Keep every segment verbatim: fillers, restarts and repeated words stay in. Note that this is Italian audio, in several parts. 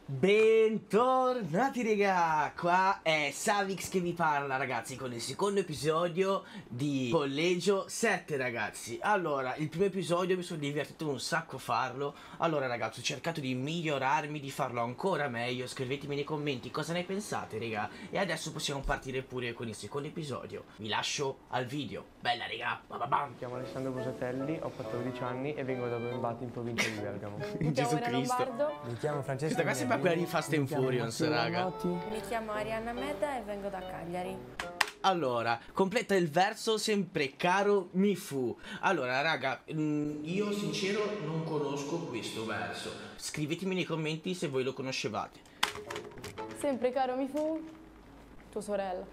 Bentornati raga, qua è Savix che vi parla ragazzi con il secondo episodio di Collegio sette ragazzi. Allora, il primo episodio mi sono divertito un sacco a farlo. Allora ragazzi, ho cercato di migliorarmi, di farlo ancora meglio. Scrivetemi nei commenti cosa ne pensate raga. E adesso possiamo partire pure con il secondo episodio. Vi lascio al video. Bella raga, bababam. Mi chiamo Alessandro Busatelli, ho quattordici anni e vengo da Brembati in provincia di Bergamo. Gesù Cristo. Mi chiamo Francesco. Questa qua sembra quella di Fast and Furious raga. Mi chiamo Arianna Meda e vengo da Cagliari. Allora, completa il verso sempre caro mi fu. Allora raga, io sincero non conosco questo verso. Scrivetemi nei commenti se voi lo conoscevate. Sempre caro mi fu tua sorella.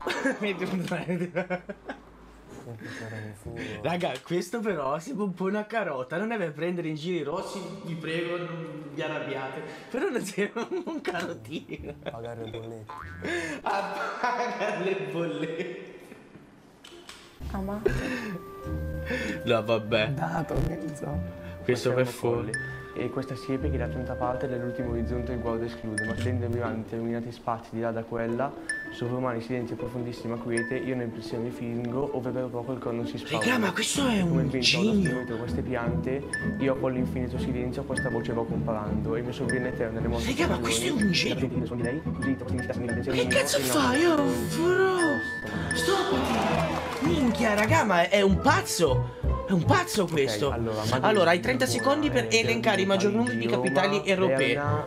Raga, questo però sembra un po' una carota. Non è per prendere in giro i rossi, vi prego, non vi arrabbiate. Però non sembra un carotino. Pagare le bollette. A pagare le bollette. Amato. No vabbè. Dato, che ne so. Questo per fuori. E questa siepe che da tanta parte dell'ultimo orizzonte il guardo esclude, ma tendendomi avanti illuminati spazi di là da quella, sovrumani silenzio profondissima quiete, io nel pensiero mi fingo, ove per poco il corno si spaventa. Raga, ma questo è Come il un vento genio. dietro queste piante, io con l'infinito silenzio questa voce va comparando, e il mio sovviene eterno nelle mosse. Raga, ma questo è un genio. Che sono di lei, così significa significa Che cazzo fai? Oh, bro. Stoppati. Minchia, raga, ma è un pazzo. È un pazzo questo. Okay, allora, Madrid, allora, hai trenta secondi per Roma, elencare il maggior numero di capitali Roma, europee. Berna.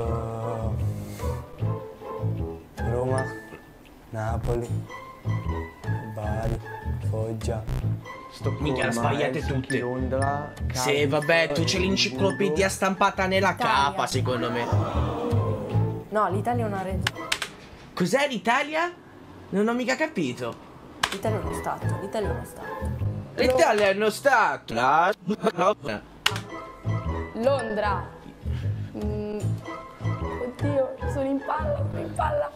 Uh, Roma, Napoli, Bari, Foggia. Stoccolma, Minchia, le sbagliate Helsinki, tutte. Londra, Sì, Cardiff, vabbè, tu c'è l'enciclopedia stampata nella Italia. capa, secondo me. No, l'Italia è una regione. Cos'è l'Italia? Non ho mica capito. L'Italia è uno stato. L'Italia è uno stato. L'Italia è uno stato. La- Londra. Mm. Oddio, sono in palla, sono in palla.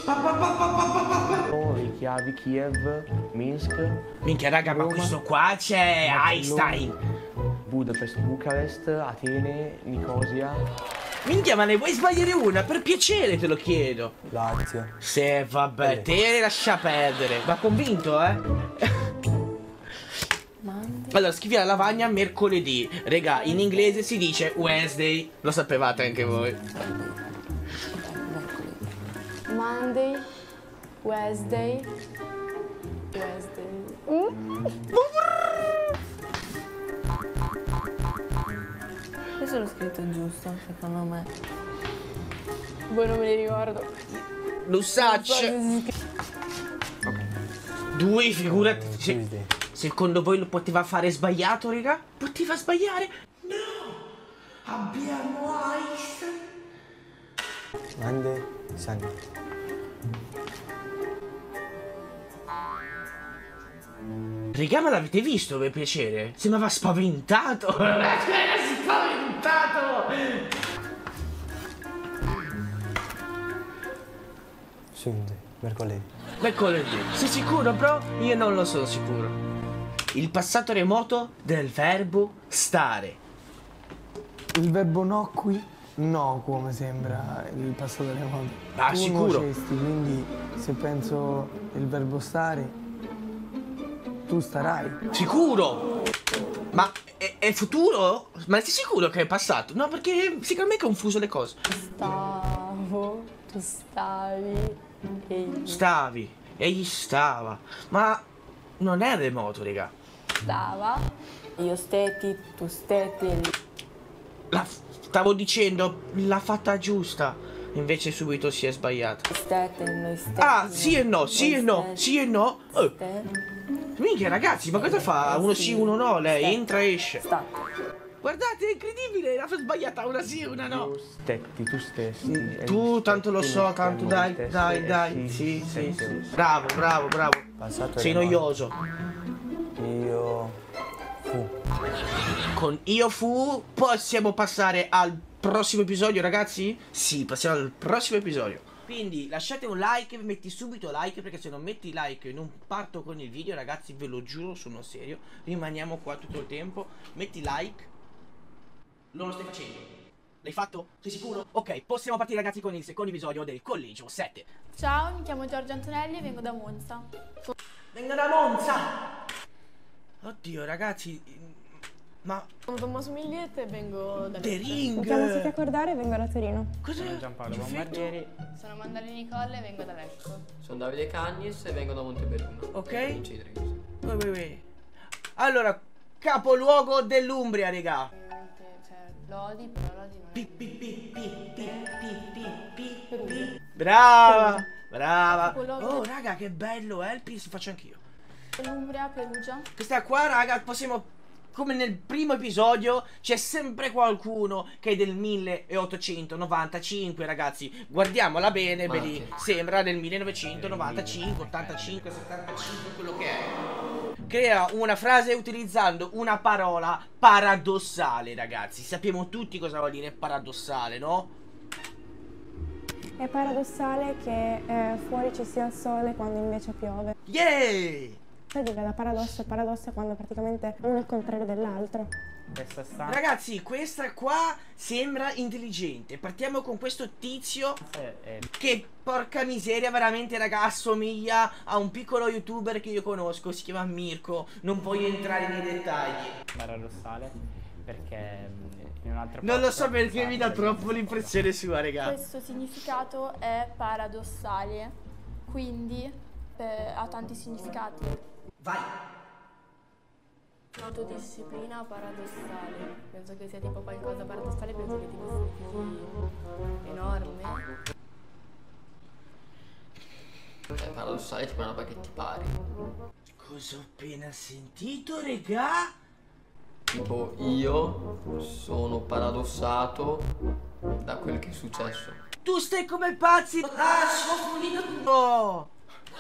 Reykjavik, Kiev, Minsk, Minchia, raga, ma Roma, questo qua c'è Barcellona, Einstein. Budapest, Bucarest, Atene, Nicosia. Minchia, ma ne vuoi sbagliare una? Per piacere te lo chiedo. Lazio. Se vabbè, te lascia perdere. Ma convinto, eh? Mandi. Allora, scrivi la lavagna mercoledì. Regà, in inglese si dice Wednesday. Lo sapevate anche voi. Monday, Wednesday, Wednesday. Mm. Questo l'ho scritto giusto, secondo me. Voi non me li ricordo. Lusaccio. Due, figurati. Se- Tuesday. secondo voi lo poteva fare sbagliato, raga? Poteva sbagliare? No! Abbiamo Einstein. Monday, Sunday. Raga, ma l'avete visto per piacere? Sembrava spaventato. Era spaventato. Sunday, mercoledì. Mercoledì. Sei sicuro, bro? Io non lo sono sicuro. Il passato remoto del verbo stare. Il verbo no qui, no come sembra il passato remoto. Ah, tu sicuro? nuocesti, quindi se penso il verbo stare, tu starai. Sicuro? Ma è, è futuro? Ma sei sicuro che è passato? No, perché secondo me è confuso le cose. Stavo, tu stavi, egli Stavi, egli stava. Ma non è remoto, raga. stava. Io stetti, tu stetti. lì. La, stavo dicendo, l'ha fatta giusta. Invece subito si è sbagliata. Stette, noi stetti. Ah, sì e no, sì e no, sì e no. Eh, Stetti. minchia ragazzi, ma cosa fa? Uno sì, uno no, lei entra e esce. Stato. Guardate, è incredibile, l'ha sbagliata una sì, una no. Tu stetti, tu stessi. e Tu gli tanto lo stetti, so, noi tanto stiamo dai, gli stessi, dai, e dai. Sì, sì, sempre. sì. Bravo, bravo, bravo. Passato Sei remoto. noioso. Io fu. Con io fu possiamo passare al prossimo episodio, ragazzi? Sì, passiamo al prossimo episodio. Quindi lasciate un like, metti subito like, perché se non metti like non parto con il video, ragazzi, ve lo giuro, sono serio. Rimaniamo qua tutto il tempo. Metti like. Non lo stai facendo. L'hai fatto? Sei sicuro? Ok, possiamo partire ragazzi con il secondo episodio del Collegio sette. Ciao, mi chiamo Giorgia Antonelli e vengo da Monza. Vengo da Monza! Oddio ragazzi, ma... Sono Tommaso Migliette e vengo da The Ring! Mi chiamo Sofia Cordare e vengo da Torino. Cos'è? Sono Giampaolo Perfetto. Bombardieri. Sono Mandalini Colle e vengo da Lecco. Sono Davide Cagnis e vengo da Montebelluno. Ok. Provincia di Treviso. Ui, ui, ui. Allora, capoluogo dell'Umbria, regà. Ovviamente c'è Lodi, però Lodi non è... Pi, pi, pi, pi, pi, pi, pi, pi, pi. Brava, brava. Capoluogo Oh, del- raga, che bello, eh, il pis faccio anch'io. Umbria, Perugia. Questa qua, raga, possiamo... Come nel primo episodio, c'è sempre qualcuno che è del milleottocentonovantacinque, ragazzi. Guardiamola bene, Ma ve li che- sembra del millenovecentonovantacinque, ottantacinque, settantacinque, quello che è. Crea una frase utilizzando una parola paradossale, ragazzi. Sappiamo tutti cosa vuol dire paradossale, no? È paradossale che eh, fuori ci sia il sole quando invece piove. Yeah! Sai dire da paradosso, paradosso è quando praticamente uno è il contrario dell'altro. Questa stanza Ragazzi, questa qua sembra intelligente. Partiamo con questo tizio è che, porca miseria, veramente, raga, assomiglia a un piccolo youtuber che io conosco. Si chiama Mirko. Non voglio entrare nei dettagli. paradossale perché mh, in un altro Non lo posto so perché mi dà pensate troppo che- l'impressione sua, raga. Questo significato è paradossale, quindi eh, ha tanti significati. Vai. Autodisciplina paradossale. Penso che sia tipo qualcosa paradossale, penso che tipo significhi enorme. È paradossale, tipo una roba che ti pari. Cosa ho appena sentito, raga? Tipo, io sono paradossato da quel che è successo. Tu stai come pazzi. Ah, ho finito tutto.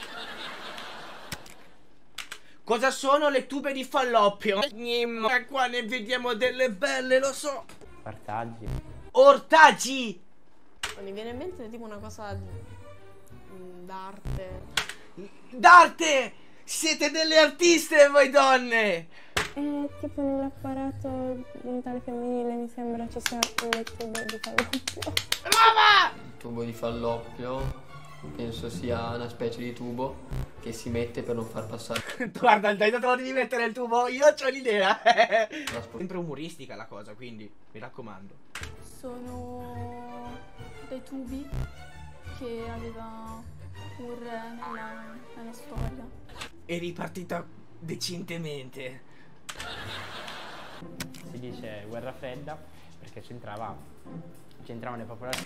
Cosa sono le tube di falloppio? Ma qua ne vediamo delle belle, lo so. Ortaggi. Ortaggi. Mi viene in mente tipo una cosa mm, d'arte. D'arte. Siete delle artiste voi donne. E tipo nell'apparato genitale femminile mi sembra ci sia un tubo di falloppio. Brava. Il tubo di falloppio penso sia una specie di tubo che si mette per non far passare Guarda, dai, non te lo devi mettere il tubo. Io ho l'idea. la spo- Sempre umoristica la cosa, quindi mi raccomando. Sono dei tubi che aveva un re nella, nella storia. È ripartita decentemente. Si dice guerra fredda perché c'entrava c'entravano le popolazioni.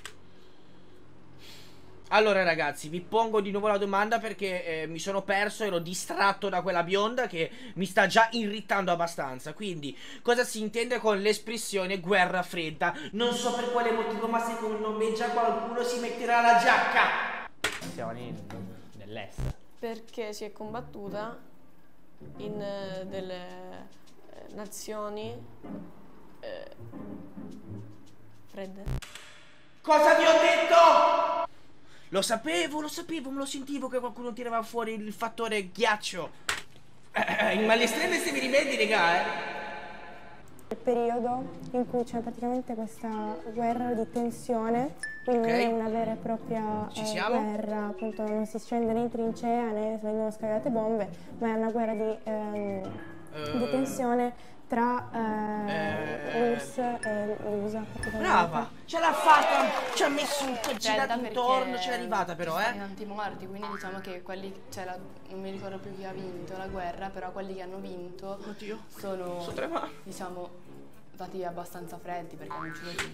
Allora ragazzi, vi pongo di nuovo la domanda perché eh, mi sono perso, ero distratto da quella bionda che mi sta già irritando abbastanza. Quindi, cosa si intende con l'espressione guerra fredda? Non so per quale motivo, ma secondo me già qualcuno si metterà la giacca. dell'est. Perché si è combattuta in eh, delle eh, nazioni eh, fredde. Cosa vi ho detto? Lo sapevo, lo sapevo, me lo sentivo che qualcuno tirava fuori il fattore ghiaccio. Eh, in mali estreme se mi rimetti, raga, eh. Il periodo in cui c'è praticamente questa guerra di tensione, quindi Ok. non è una vera e propria Ci eh, siamo? guerra, appunto non si scende né in trincea né vengono scaricate bombe, ma è una guerra di, ehm, di Eh, tensione tra eh, eh, l'U R S S e l'U S A. praticamente. Brava, ce l'ha fatta, ci ha messo un po' Fredda girato perché intorno, ce l'è arrivata però, ci sono eh. tanti morti, quindi diciamo che quelli, cioè la- non mi ricordo più chi ha vinto la guerra, però quelli che hanno vinto Oddio, sono, sto tremando. diciamo, stati abbastanza freddi perché hanno ucciso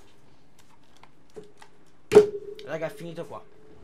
tutti. Raga, è finito qua.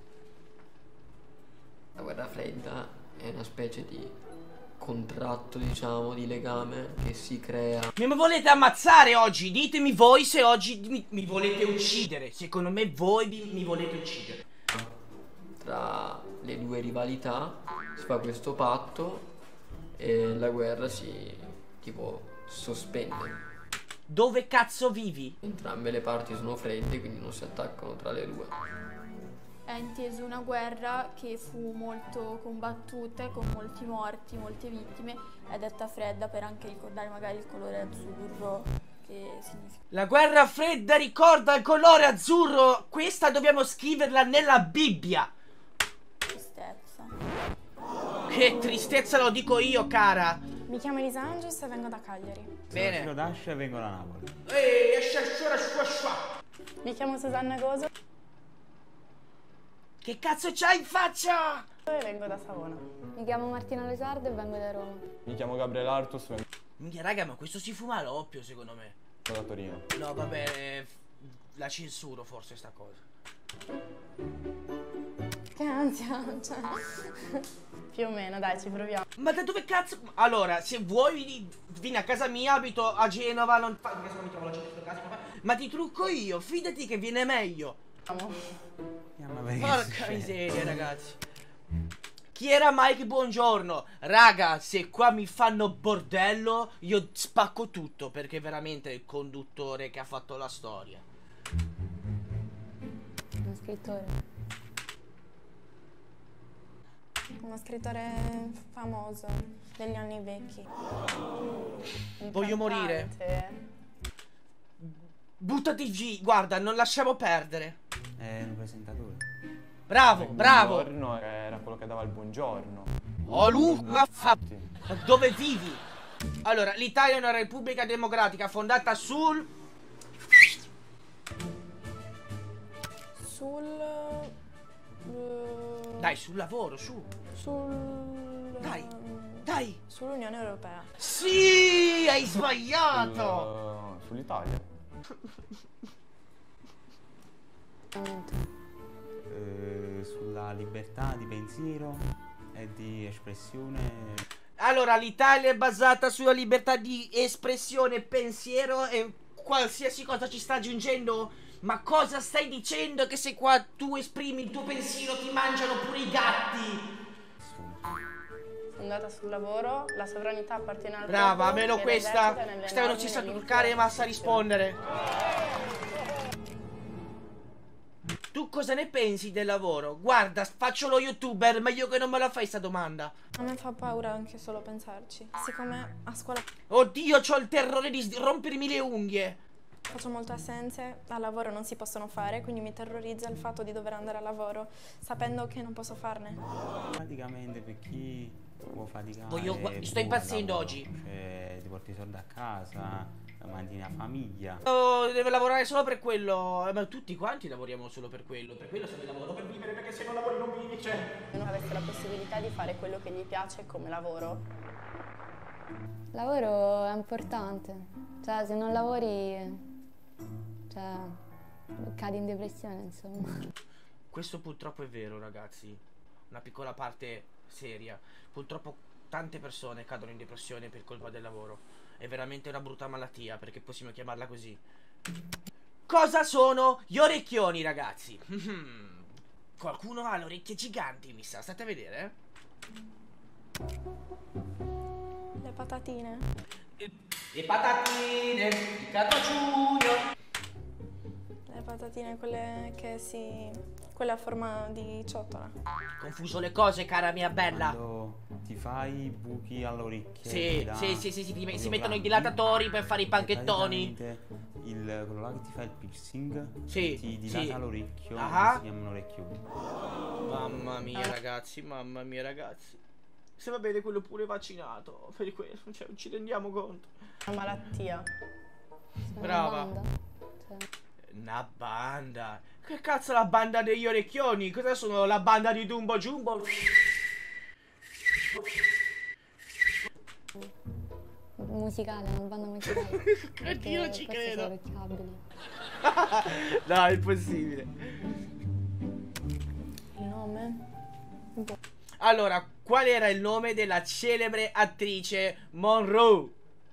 La guerra fredda è una specie di contratto, diciamo, di legame che si crea Mi volete ammazzare oggi? Ditemi voi se oggi mi, mi volete uccidere. Secondo me voi vi- mi volete uccidere. tra le due rivalità, si fa questo patto e la guerra si tipo sospende. Dove cazzo vivi? Entrambe le parti sono fredde, quindi non si attaccano tra le due. È inteso una guerra che fu molto combattuta e con molti morti, molte vittime, è detta fredda per anche ricordare magari il colore azzurro che che significa. La guerra fredda ricorda il colore azzurro. Questa dobbiamo scriverla nella Bibbia. Tristezza. Che tristezza, lo dico io, cara. Mi chiamo Elisa Angius e vengo da Cagliari. Bene. Sono Dascia e vengo da Napoli. Ehi, shua, shua, shua. Mi chiamo Susanna Goso Che cazzo c'hai in faccia? e vengo da Savona. Mi chiamo Martina Lesardo e vengo da Roma. Mi chiamo Gabriele Artus, vengo Minchia, raga, ma questo si fuma l'oppio, secondo me. da Torino. No, vabbè, la censuro forse sta cosa. Che ansia, cioè. Più o meno, dai, ci proviamo. Ma da dove cazzo? Allora, se vuoi vieni a casa mia, abito a Genova, non fa... Perché se no mi trovo la gente in casa, ma ti trucco io, fidati che viene meglio. Porca miseria, ragazzi. Chi era Mike Buongiorno? Raga, se qua mi fanno bordello, io spacco tutto, perché veramente è il conduttore che ha fatto la storia. Uno scrittore. Uno scrittore famoso degli anni vecchi. Un Voglio morire. cantante. Buttati giù, guarda, non lasciamo perdere. È un presentatore. Bravo, bravo. Buongiorno era quello che dava il buongiorno. Oh, Luca, fa... Dove vivi? Allora, l'Italia è una repubblica democratica fondata sul... Sul... uh, Dai, sul lavoro, su. sul... Dai, dai. Sull'Unione Europea. Sì, hai sbagliato. Sul- Sull'Italia. Eh, sulla libertà di pensiero e di espressione. Allora, l'Italia è basata sulla libertà di espressione, pensiero e qualsiasi cosa ci sta aggiungendo. Ma cosa stai dicendo? Che se qua tu esprimi il tuo pensiero ti mangiano pure i gatti? Fondata sul lavoro, la sovranità appartiene al Brava, popolo almeno e questa. l'esercita nelle Questa non norme si sa e truccare ma sa nell'influenza. rispondere. Tu cosa ne pensi del lavoro? Guarda, faccio lo youtuber, meglio che non me la fai sta domanda. A me fa paura anche solo pensarci. Siccome a scuola Oddio, c'ho il terrore di s- rompermi le unghie. faccio molte assenze, al lavoro non si possono fare, quindi mi terrorizza il fatto di dover andare al lavoro sapendo che non posso farne. Praticamente per chi può faticare. Voglio- gua- sto pure impazzendo lavoro. oggi. Cioè, ti porti i soldi a casa, mantieni la famiglia. Oh, deve lavorare solo per quello. Eh, ma tutti quanti lavoriamo solo per quello. Per quello serve il lavoro per vivere, perché se non lavori non vivi, cioè. Se non avesse la possibilità di fare quello che gli piace come lavoro, Il lavoro è importante. Cioè, se non lavori... Cioè, cadi in depressione, insomma. Questo purtroppo è vero, ragazzi. Una piccola parte seria. Purtroppo tante persone cadono in depressione per colpa del lavoro. È veramente una brutta malattia, perché possiamo chiamarla così. Cosa sono gli orecchioni, ragazzi? Qualcuno ha le orecchie giganti, mi sa. State a vedere, eh? le patatine. Le patatine, il cartocciuglio. Le patatine, quelle che si... quelle a forma di ciotola. Confuso le cose, cara mia bella. Quando ti fai i buchi all'orecchio. Sì, sì, sì, sì, sì, ti- si mettono i dilatatori per fare i panchettoni. Il, quello là che ti fa il piercing, Sì, ti dilata sì. l'orecchio, Ah. si chiamano orecchioni. Mamma mia, ragazzi, mamma mia, ragazzi. Se va bene quello pure vaccinato, per quello, cioè, non ci rendiamo conto. Una malattia. Brava. Una banda. Cioè, Una banda. Che cazzo è la banda degli orecchioni? Cosa sono? La banda di Dumbo Jumbo? musicale, una banda musicale. Oddio, non ci Perché questi credo. sono orecchiabili. No, è impossibile. Il nome? Allora, qual era il nome della celebre attrice Monroe?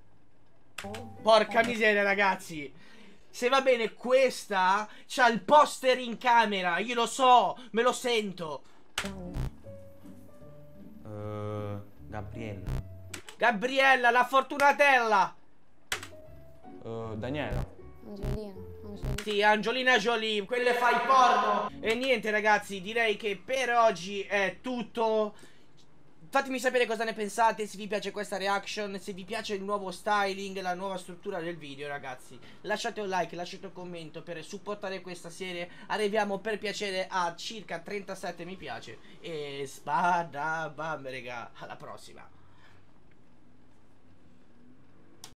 Porca miseria, ragazzi. Se va bene, questa c'ha il poster in camera. Io lo so, me lo sento. Uh, Gabriella. Gabriella, la fortunatella. Uh, Daniela. Angelina. Angelina. Sì, Angelina Jolie, quelle fai porno. E niente, ragazzi, direi che per oggi è tutto. fatemi sapere cosa ne pensate, se vi piace questa reaction, se vi piace il nuovo styling, la nuova struttura del video, ragazzi. Lasciate un like, lasciate un commento per supportare questa serie. Arriviamo per piacere a circa trentasette mi piace. E spada bam, raga, alla prossima.